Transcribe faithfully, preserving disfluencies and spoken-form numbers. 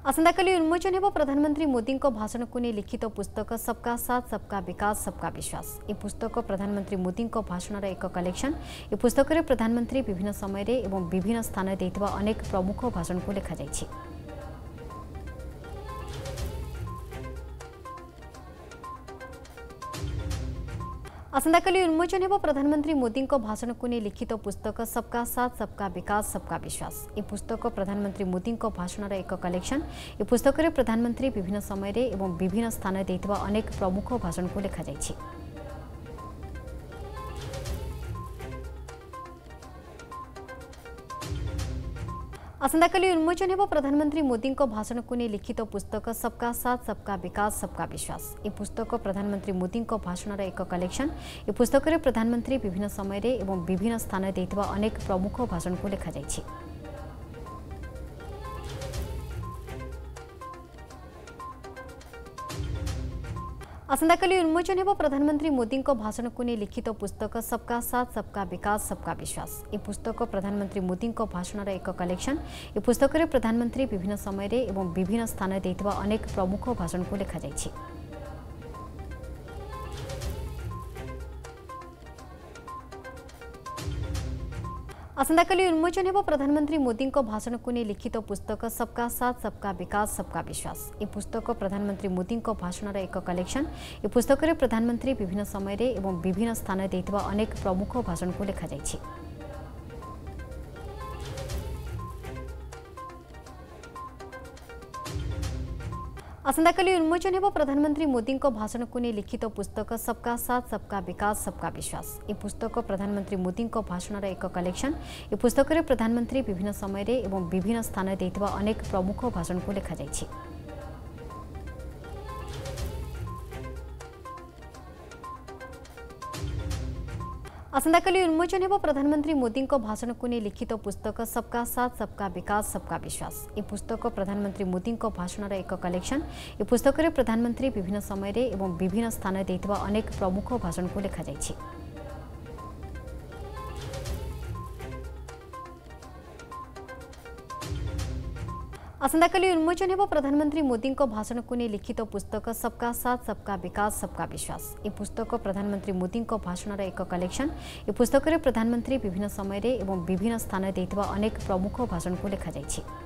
आसंताकाली उन्मोचन हेब प्रधानमंत्री मोदी भाषण को नहीं लिखित पुस्तक सबका साथ सबका विकास सबका विश्वास। यह पुस्तक प्रधानमंत्री मोदी भाषण एक कलेक्शन। यह पुस्तक में प्रधानमंत्री विभिन्न समय एवं विभिन्न स्थान देथिबा अनेक प्रमुख भाषण को लिखा जायछि। आसंताकाली उन्मोचन हेब प्रधानमंत्री मोदी भाषण को नहीं लिखित पुस्तक सबका साथ सबका विकास सबका विश्वास। यह पुस्तक प्रधानमंत्री मोदी भाषण एक कलेक्शन। यह पुस्तक में प्रधानमंत्री विभिन्न समय एवं विभिन्न स्थान देथिबा अनेक प्रमुख भाषण को लिखा जायछि। आसंताकाली उन्मोचन हेब प्रधानमंत्री मोदी भाषण को नहीं लिखित पुस्तक सबका साथ सबका विकास सबका विश्वास। यह पुस्तक प्रधानमंत्री मोदी भाषण एक कलेक्शन। यह पुस्तक में प्रधानमंत्री विभिन्न समय एवं विभिन्न स्थान देथिबा अनेक प्रमुख भाषण को लिखा जायछि। आसंताकाली उन्मोचन हेब प्रधानमंत्री मोदी भाषण को नहीं लिखित पुस्तक सबका साथ सबका विकास सबका विश्वास। यह पुस्तक प्रधानमंत्री मोदी भाषण एक कलेक्शन। यह पुस्तक में प्रधानमंत्री विभिन्न समय एवं विभिन्न स्थान देथिबा अनेक प्रमुख भाषण को लिखा जायछि। आसंताकाली उन्मोचन हेब प्रधानमंत्री मोदी भाषण को नहीं लिखित पुस्तक सबका साथ सबका विकास सबका विश्वास। यह पुस्तक प्रधानमंत्री मोदी भाषण एक कलेक्शन। यह पुस्तक में प्रधानमंत्री विभिन्न समय एवं विभिन्न स्थान देथिबा अनेक प्रमुख भाषण को लिखा जायछि। आसंताकाली उन्मोचन हेब प्रधानमंत्री मोदी भाषण को नहीं लिखित पुस्तक सबका साथ सबका विकास सबका विश्वास। यह पुस्तक प्रधानमंत्री मोदी भाषण एक कलेक्शन। यह पुस्तक में प्रधानमंत्री विभिन्न समय एवं विभिन्न स्थान देथिबा अनेक प्रमुख भाषण को लिखा जायछि। आसंताकाली उन्मोचन हेब प्रधानमंत्री मोदी भाषण को नहीं लिखित पुस्तक सबका साथ सबका विकास सबका विश्वास। यह पुस्तक प्रधानमंत्री मोदी भाषण एक कलेक्शन। यह पुस्तक में प्रधानमंत्री विभिन्न समय एवं विभिन्न स्थान देथिबा अनेक प्रमुख भाषण को लिखा जायछि। आसंताकाली उन्मोचन हेब प्रधानमंत्री मोदी भाषण को नहीं लिखित पुस्तक सबका साथ सबका विकास सबका विश्वास। यह पुस्तक प्रधानमंत्री मोदी भाषण एक कलेक्शन। यह पुस्तक में प्रधानमंत्री विभिन्न समय एवं विभिन्न स्थान देथिबा अनेक प्रमुख भाषण को लिखा जायछि।